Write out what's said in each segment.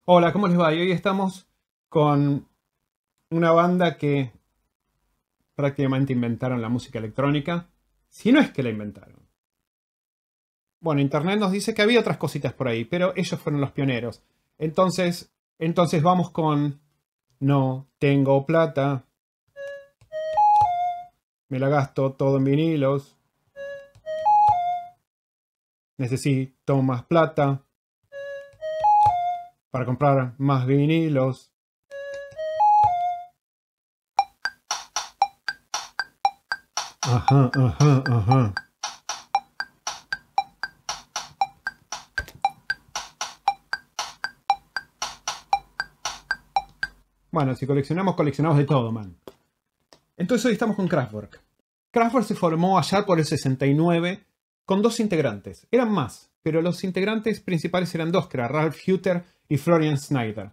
Hola, ¿cómo les va? Y hoy estamos con una banda que prácticamente inventaron la música electrónica, si no es que la inventaron. Bueno, Internet nos dice que había otras cositas por ahí, pero ellos fueron los pioneros. Entonces vamos con No tengo plata, me la gasto todo en vinilos, necesito más plata para comprar más vinilos. Ajá, ajá, ajá. Bueno, si coleccionamos, coleccionamos de todo, man. Entonces hoy estamos con Kraftwerk. Kraftwerk se formó allá por el 69 con dos integrantes. Eran más, pero los integrantes principales eran dos, que eran Ralph Hutter y Florian Schneider.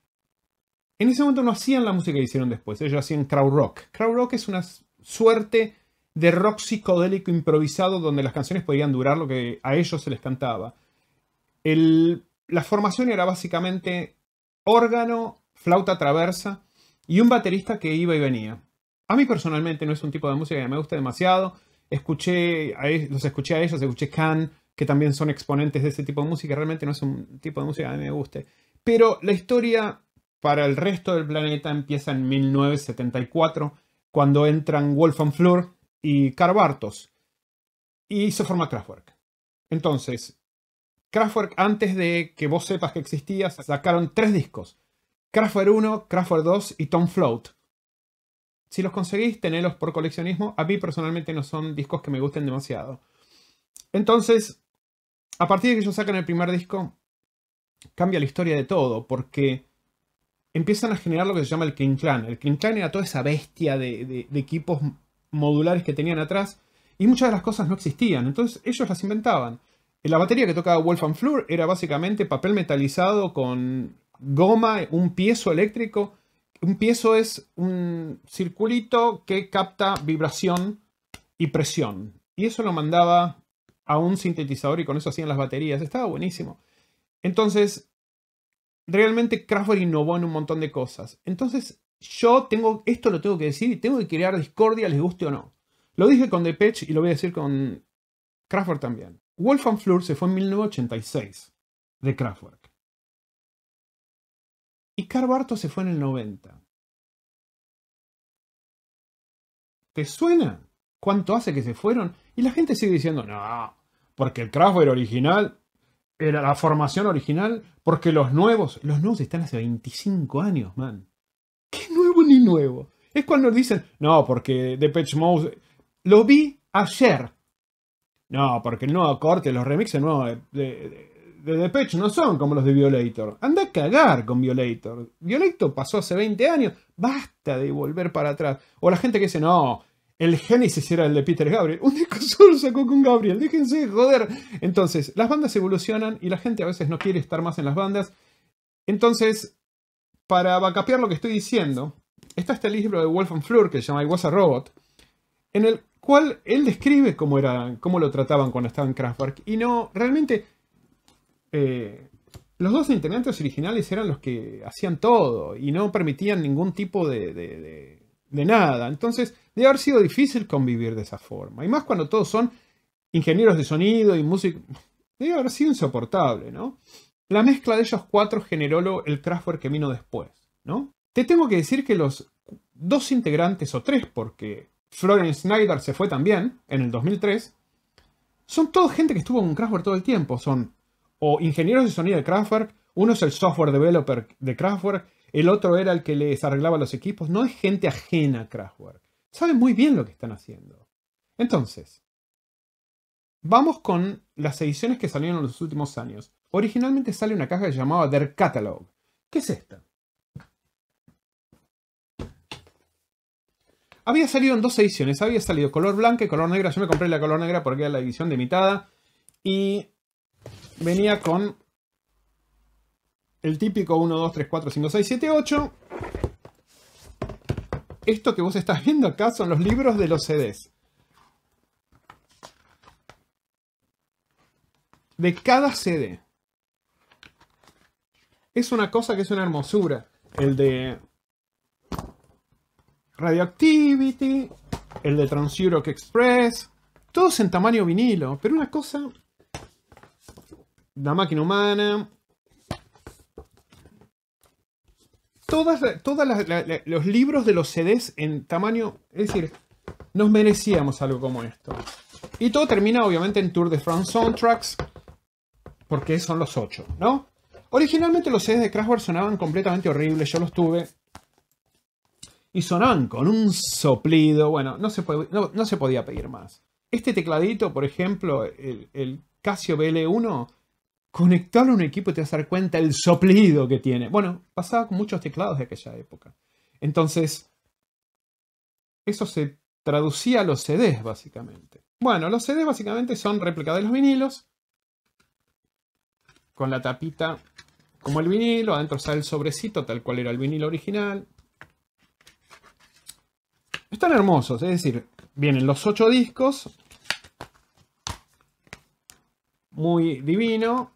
En ese momento no hacían la música que hicieron después, ellos hacían krautrock. Krautrock es una suerte de rock psicodélico improvisado donde las canciones podían durar lo que a ellos se les cantaba. La formación era básicamente órgano, flauta traversa y un baterista que iba y venía. A mí personalmente no es un tipo de música que me gusta demasiado. Los escuché a ellos, escuché Can, que también son exponentes de ese tipo de música. Realmente no es un tipo de música que a mí me guste. Pero la historia para el resto del planeta empieza en 1974, cuando entran Wolfgang Flür y Karl Bartos. Y se forma Kraftwerk. Entonces, Kraftwerk, antes de que vos sepas que existía, sacaron 3 discos. Kraftwerk 1, Kraftwerk 2 y Tom Float. Si los conseguís, tenelos por coleccionismo. A mí personalmente no son discos que me gusten demasiado. Entonces, a partir de que ellos sacan el primer disco, cambia la historia de todo, porque empiezan a generar lo que se llama el King Clan. El King Clan era toda esa bestia de equipos modulares que tenían atrás, y muchas de las cosas no existían, entonces ellos las inventaban. La batería que tocaba Wolfgang Flür era básicamente papel metalizado con goma, un piezo eléctrico. Un piezo es un circulito que capta vibración y presión. Y eso lo mandaba a un sintetizador y con eso hacían las baterías. Estaba buenísimo. Entonces, realmente Kraftwerk innovó en un montón de cosas. Entonces, esto lo tengo que decir y tengo que crear discordia, les guste o no. Lo dije con Depeche y lo voy a decir con Kraftwerk también. Wolfgang Flür se fue en 1986 de Kraftwerk. Y Karl Bartos se fue en el 90. ¿Te suena? ¿Cuánto hace que se fueron? Y la gente sigue diciendo, no, porque el Kraftwerk original era la formación original, porque los nuevos están hace 25 años, man. ¿Qué nuevo ni nuevo? Es cuando dicen, no, porque Depeche Mode... Lo vi ayer. No, porque el nuevo corte, los remixes nuevos de Depeche no son como los de Violator. Anda a cagar con Violator. Violator pasó hace 20 años. Basta de volver para atrás. O la gente que dice, no, el Genesis era el de Peter Gabriel. Un disco solo sacó con Gabriel. Déjense de joder. Entonces, las bandas evolucionan y la gente a veces no quiere estar más en las bandas. Entonces, para backupear lo que estoy diciendo, está este libro de Wolfgang Flür que se llama I Was a Robot, en el cual él describe cómo lo trataban cuando estaban en Kraftwerk. Y no, realmente, los dos integrantes originales eran los que hacían todo y no permitían ningún tipo de nada. Entonces, debe haber sido difícil convivir de esa forma. Y más cuando todos son ingenieros de sonido y música. Debe haber sido insoportable, ¿no? La mezcla de ellos cuatro generó el Kraftwerk que vino después, ¿no? Te tengo que decir que los dos integrantes, o tres, porque Florian Schneider se fue también en el 2003, son toda gente que estuvo con Kraftwerk todo el tiempo. Son o ingenieros de sonido de Kraftwerk, uno es el software developer de Kraftwerk, el otro era el que les arreglaba los equipos. No es gente ajena a Kraftwerk. Saben muy bien lo que están haciendo. Entonces, vamos con las ediciones que salieron en los últimos años. Originalmente sale una caja que se llamaba Der Catalog. ¿Qué es esta? Había salido en dos ediciones. Había salido color blanca y color negra. Yo me compré la color negra porque era la edición limitada. Y venía con el típico 1, 2, 3, 4, 5, 6, 7, 8. Esto que vos estás viendo acá son los libros de los CDs. De cada CD. es una cosa que es una hermosura. El de Radioactivity, el de Trans-Europe Express, todos en tamaño vinilo, pero una cosa... La máquina humana... Todos los libros de los CDs en tamaño... Es decir, nos merecíamos algo como esto. Y todo termina obviamente en Tour de France Soundtracks, porque son los 8, ¿no? Originalmente los CDs de Kraftwerk sonaban completamente horribles, yo los tuve. Y sonaban con un soplido, bueno, no se podía pedir más. Este tecladito, por ejemplo, el Casio BL1, conectarlo a un equipo y te vas a dar cuenta el soplido que tiene. Bueno, pasaba con muchos teclados de aquella época. Entonces, eso se traducía a los CDs, básicamente. Bueno, los CDs básicamente son réplica de los vinilos, con la tapita como el vinilo, adentro sale el sobrecito, tal cual era el vinilo original. Están hermosos, es decir, vienen los 8 discos, muy divino,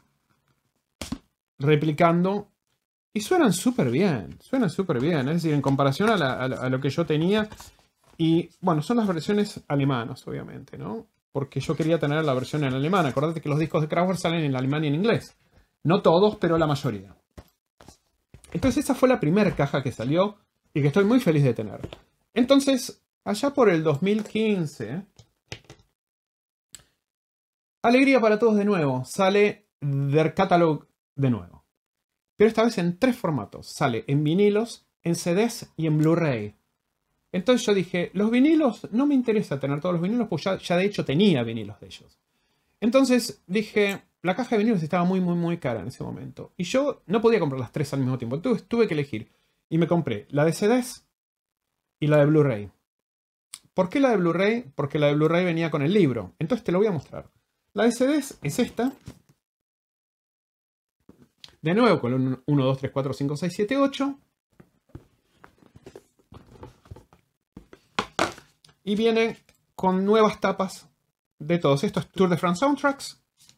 replicando, y suenan súper bien, es decir, en comparación a lo que yo tenía, y bueno, son las versiones alemanas, obviamente, ¿no? Porque yo quería tener la versión en alemán. Acordate que los discos de Kraftwerk salen en alemán y en inglés. No todos, pero la mayoría. Entonces esa fue la primera caja que salió y que estoy muy feliz de tener. Entonces, allá por el 2015, Alegría para Todos de nuevo, sale Der Catalog de nuevo. Pero esta vez en 3 formatos. Sale en vinilos, en CDs y en Blu-ray. Entonces yo dije, los vinilos, no me interesa tener todos los vinilos, pues ya de hecho tenía vinilos de ellos. Entonces dije, la caja de vinilos estaba muy cara en ese momento. Y yo no podía comprar las 3 al mismo tiempo. Entonces tuve que elegir. Y me compré la de CDs y la de Blu-ray. ¿Por qué la de Blu-ray? Porque la de Blu-ray venía con el libro. Entonces te lo voy a mostrar. La de CDs es esta. De nuevo con el 1, 2, 3, 4, 5, 6, 7, 8. Y viene con nuevas tapas de todos. Esto es Tour de France Soundtracks.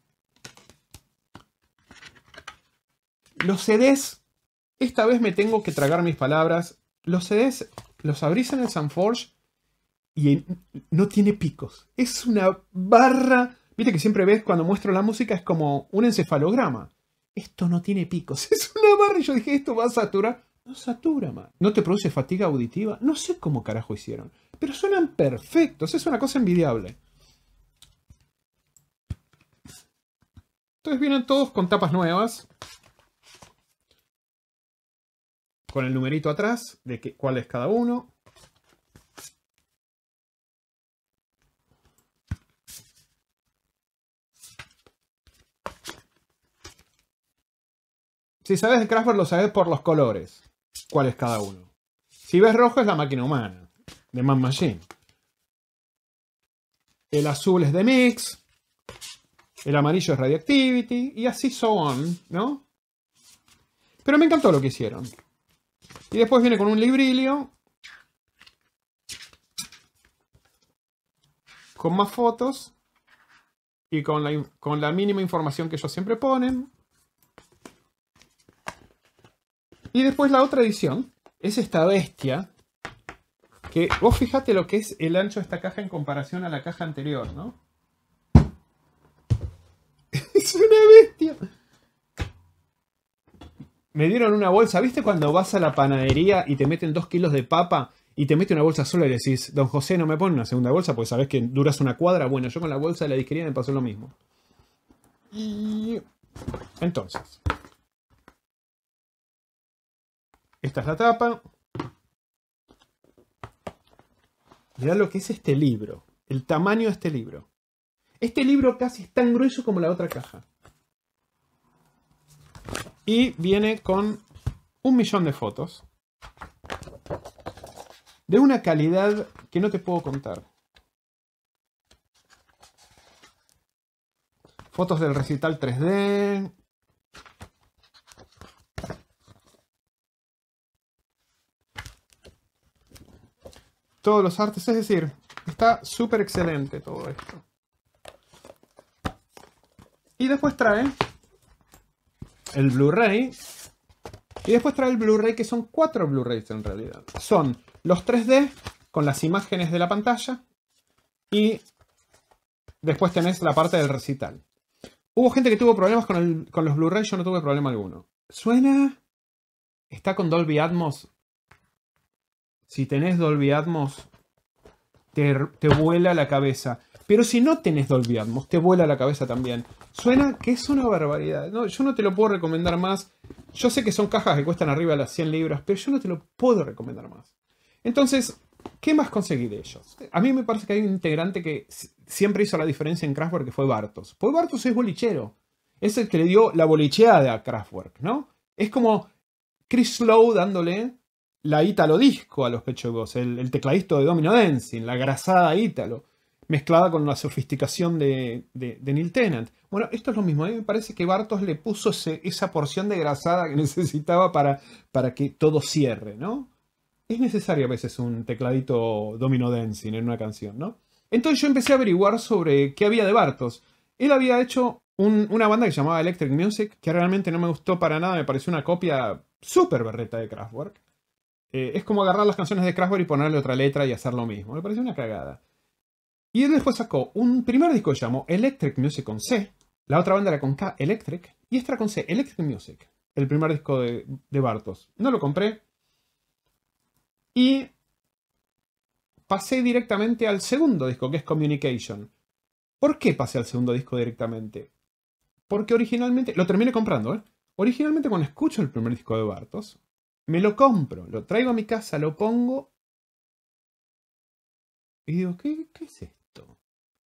Los CDs, esta vez me tengo que tragar mis palabras. Los CDs los abrís en el Soundforge y no tiene picos. Es una barra. Viste que siempre ves cuando muestro la música es como un encefalograma. Esto no tiene picos. Es una barra y yo dije, esto va a saturar. No satura, man. ¿No te produce fatiga auditiva? No sé cómo carajo hicieron. Pero suenan perfectos. Es una cosa envidiable. Entonces vienen todos con tapas nuevas. Con el numerito atrás de cuál es cada uno. Si sabes de Kraftwerk lo sabes por los colores. ¿Cuál es cada uno? Si ves rojo es la máquina humana. De Man Machine. El azul es de Mix. El amarillo es Radioactivity. Y así so on, ¿no? Pero me encantó lo que hicieron. Y después viene con un librillo. Con más fotos. Y con la mínima información que ellos siempre ponen. Y después la otra edición. Es esta bestia. Que vos fíjate lo que es el ancho de esta caja en comparación a la caja anterior, ¿no? Es una bestia. Me dieron una bolsa. ¿Viste cuando vas a la panadería y te meten 2 kilos de papa y te meten una bolsa sola y decís, don José, no me pone una segunda bolsa porque sabés que duras una cuadra? Bueno, yo con la bolsa de la disquería me pasó lo mismo. Y entonces, esta es la tapa. Mirá lo que es este libro. El tamaño de este libro. Este libro casi es tan grueso como la otra caja. Y viene con 1.000.000 de fotos. De una calidad que no te puedo contar. Fotos del recital 3D. Todos los artes, es decir, está súper excelente todo esto. Y después trae el Blu-ray Y después trae el Blu-ray, que son 4 Blu-rays en realidad. Son los 3D con las imágenes de la pantalla. Y después tenés la parte del recital. Hubo gente que tuvo problemas con los Blu-ray, yo no tuve problema alguno. ¿Suena? ¿Está con Dolby Atmos? Si tenés Dolby Atmos, te vuela la cabeza. Pero si no tenés Dolby Atmos, te vuela la cabeza también. Suena que es una barbaridad. No, yo no te lo puedo recomendar más. Yo sé que son cajas que cuestan arriba de las 100 libras, pero yo no te lo puedo recomendar más. Entonces, ¿qué más conseguí de ellos? A mí me parece que hay un integrante que siempre hizo la diferencia en Kraftwerk, que fue Bartos. Pues Bartos es bolichero. Es el que le dio la bolicheada a Kraftwerk, ¿no? Es como Chris Lowe dándole la Ítalo Disco a los Pet Shop Boys, el tecladista de Domino Dancing, la grasada Ítalo, mezclada con la sofisticación de Neil Tennant. Bueno, esto es lo mismo. A mí me parece que Bartos le puso esa porción de grasada que necesitaba para que todo cierre, ¿no? Es necesario a veces un tecladito Domino Dancing en una canción, ¿no? Entonces yo empecé a averiguar sobre qué había de Bartos. Él había hecho una banda que se llamaba Electric Music, que realmente no me gustó para nada, me pareció una copia súper berreta de Kraftwerk. Es como agarrar las canciones de Kraftwerk y ponerle otra letra y hacer lo mismo. Me pareció una cagada. Y él después sacó un primer disco que se llamó Electric Music con C. La otra banda era con K, Electric. Y esta era con C, Electric Music. El primer disco de Bartos. No lo compré. Y pasé directamente al segundo disco, que es Communication. ¿Por qué pasé al segundo disco directamente? Porque originalmente... Lo terminé comprando, ¿eh? Originalmente cuando escucho el primer disco de Bartos, me lo compro, lo traigo a mi casa, lo pongo... Y digo, ¿qué es esto?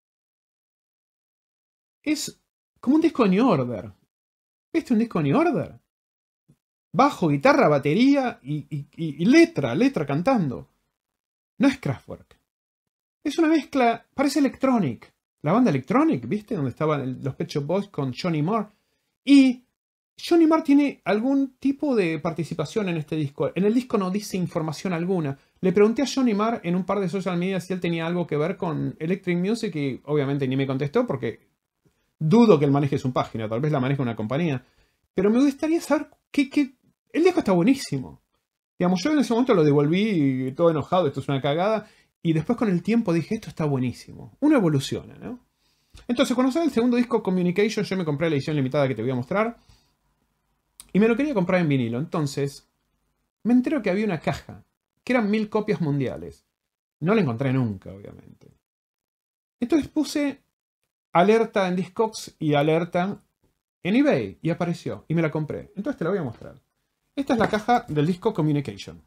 Es como un disco de New Order. ¿Viste un disco de New Order? Bajo, guitarra, batería y letra cantando. No es Kraftwerk. Es una mezcla, parece Electronic. La banda Electronic, ¿viste? Donde estaban los Pet Shop Boys con Johnny Marr. Y Johnny Marr tiene algún tipo de participación en este disco. En el disco no dice información alguna. Le pregunté a Johnny Marr en un par de social media si él tenía algo que ver con Electric Music y obviamente ni me contestó porque dudo que él maneje su página. Tal vez la maneje una compañía. Pero me gustaría saber qué... El disco está buenísimo. Digamos, yo en ese momento lo devolví todo enojado, esto es una cagada. Y después con el tiempo dije, esto está buenísimo. Uno evoluciona, ¿no? Entonces, cuando sale el segundo disco, Communication, yo me compré la edición limitada que te voy a mostrar. Y me lo quería comprar en vinilo. Entonces, me entero que había una caja, que eran 1000 copias mundiales. No la encontré nunca, obviamente. Entonces puse alerta en Discogs y alerta en eBay. Y apareció. Y me la compré. Entonces te la voy a mostrar. Esta es la caja del disco Communication.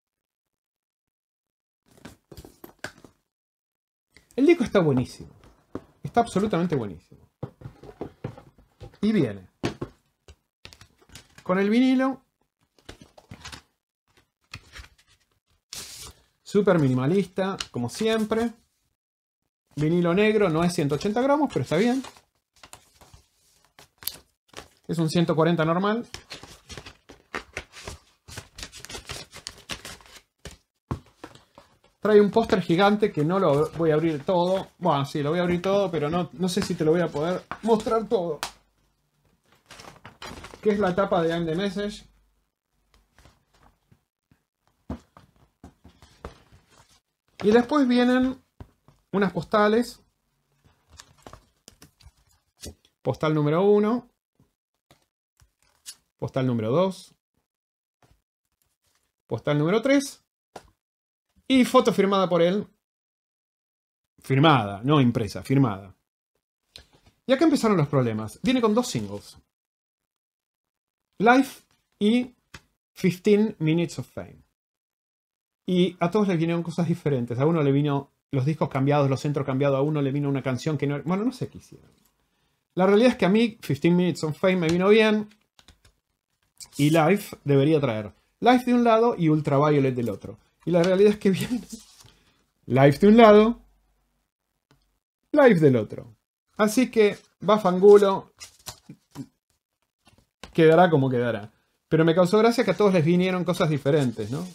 El disco está buenísimo. Está absolutamente buenísimo. Y viene con el vinilo. Súper minimalista, como siempre. Vinilo negro, no es 180 gramos, pero está bien. Es un 140 normal. Trae un póster gigante que no lo voy a abrir todo. Bueno, sí, lo voy a abrir todo, pero no sé si te lo voy a poder mostrar todo. Que es la tapa de I'm the Message. Y después vienen unas postales. Postal número 1. Postal número 2. Postal número 3. Y foto firmada por él. Firmada, no impresa, firmada. Y acá empezaron los problemas. Viene con 2 singles. Life y 15 Minutes of Fame. Y a todos les vinieron cosas diferentes. A uno le vino los discos cambiados, los centros cambiados. A uno le vino una canción que no... Bueno, no sé qué hicieron. La realidad es que a mí 15 Minutes of Fame me vino bien. Y Life debería traer Life de un lado y Ultraviolet del otro. Y la realidad es que viene Life de un lado, Life del otro. Así que va fangulo. Quedará como quedará. Pero me causó gracia que a todos les vinieron cosas diferentes, ¿no?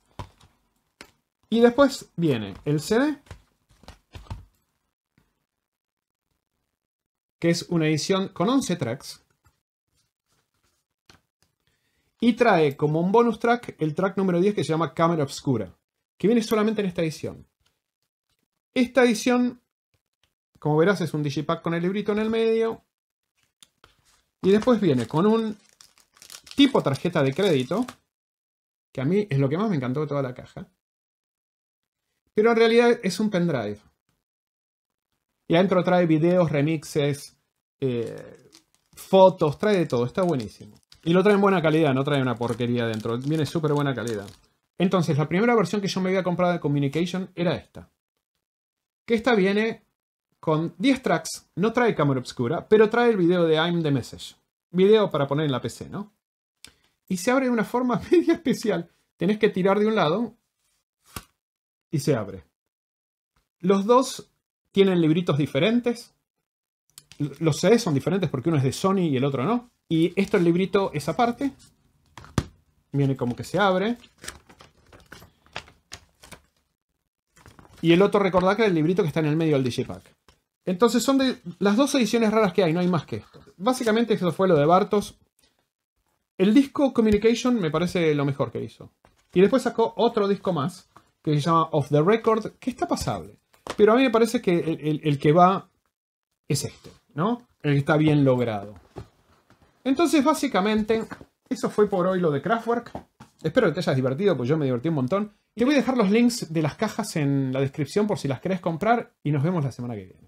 Y después viene el CD, que es una edición con 11 tracks. Y trae como un bonus track el track número 10 que se llama Cámara Obscura, que viene solamente en esta edición. Esta edición, como verás, es un digipack con el librito en el medio. Y después viene con un tipo tarjeta de crédito, que a mí es lo que más me encantó de toda la caja. Pero en realidad es un pendrive. Y adentro trae videos, remixes, fotos, trae de todo. Está buenísimo. Y lo trae en buena calidad, no trae una porquería dentro. Viene súper buena calidad. Entonces, la primera versión que yo me había comprado de Communication era esta. Que esta viene con 10 tracks. No trae cámara obscura, pero trae el video de I'm the Message. Video para poner en la PC, ¿no? Y se abre de una forma media especial. Tenés que tirar de un lado y se abre. Los dos tienen libritos diferentes. Los CDs son diferentes porque uno es de Sony y el otro no. Y el librito es aparte. Viene como que se abre. Y el otro, recordad que es el librito que está en el medio del digipack. Entonces son de las dos ediciones raras que hay, no hay más que esto. Básicamente eso fue lo de Bartos. El disco Communication me parece lo mejor que hizo. Y después sacó otro disco más, que se llama Off the Record, que está pasable. Pero a mí me parece que el que va es este, ¿no? El que está bien logrado. Entonces, básicamente, eso fue por hoy lo de Kraftwerk. Espero que te hayas divertido, pues yo me divertí un montón. Te voy a dejar los links de las cajas en la descripción por si las querés comprar y nos vemos la semana que viene.